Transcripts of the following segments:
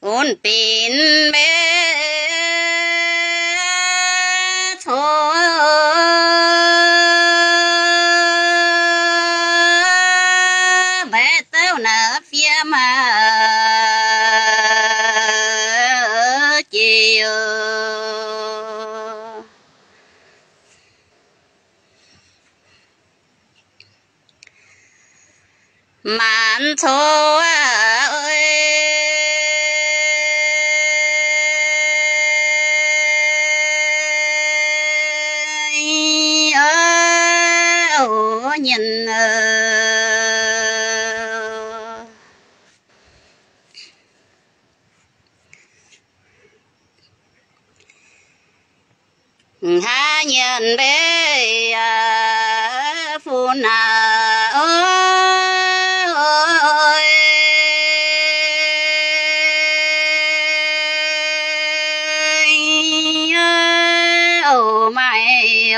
ôn pin bé cho bé tao nở phía mà chiều màn thô ơi nhìn ha nhìn bé phu nào mày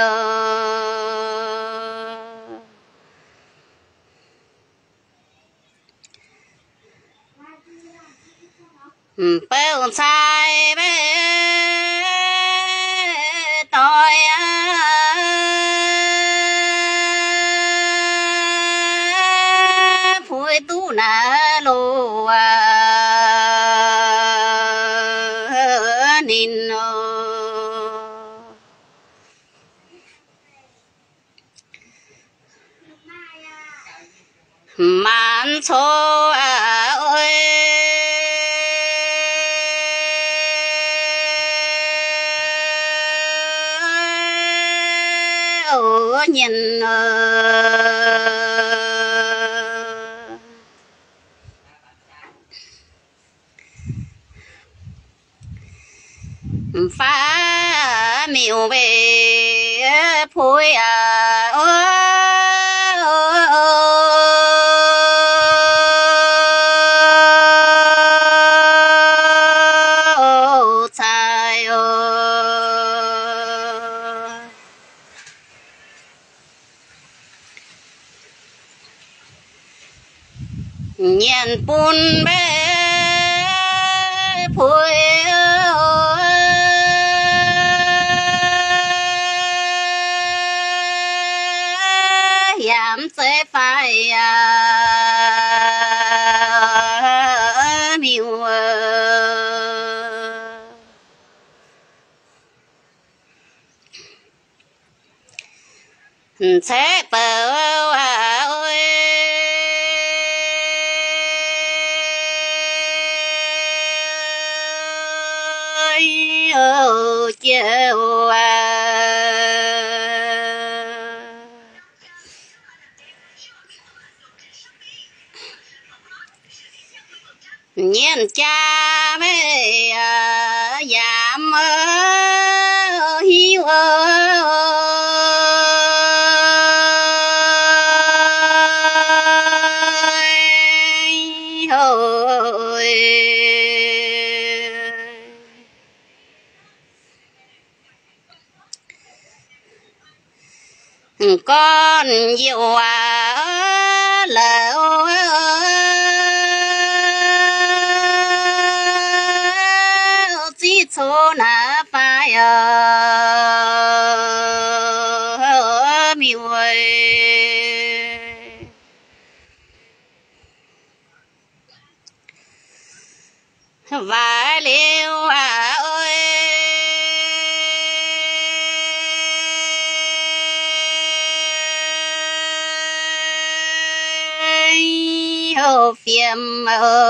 bao sai bé tôi phôi tu nà lô nín màn số ơi nhìn phá miêu về phôi sai nhiên bún bé phôi giảm sẽ phải miêu sẽ bờ ơi chiều nhiên cha mẹ giảm hiu ơi con diệu lỡ chỉ số na phải miêu ơi và liêu ơi phiền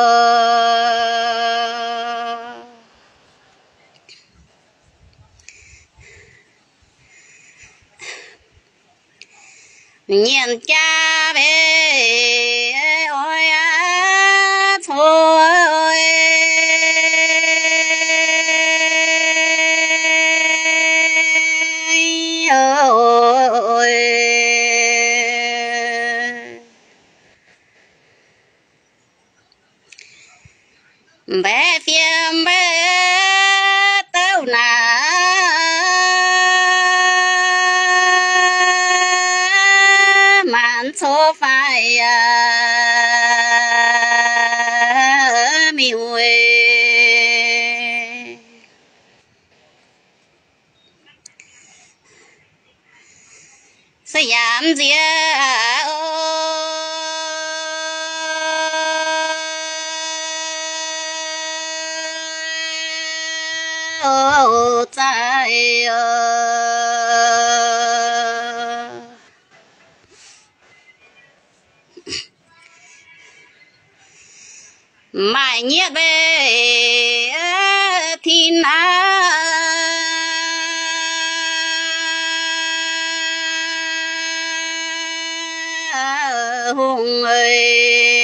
nhìn cha bé ôi thôi ôi bé phiền bé tao nà màn số phải miêu làm gì ô trái mãi nhiệt về thì na hùng ơi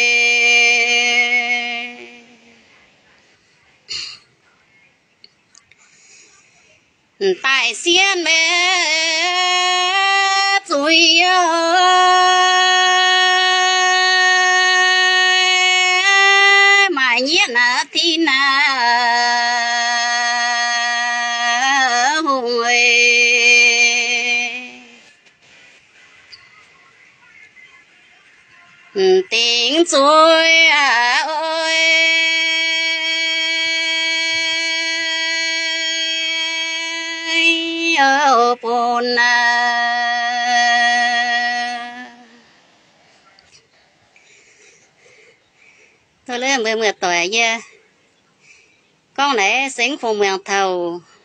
tại xiên mẹ rồi mãi nhiệt là thì na hùng ơi tiếng chuối ơi ở bồn thôi lên mười mười tuổi nha con này sinh phụ mèo thầu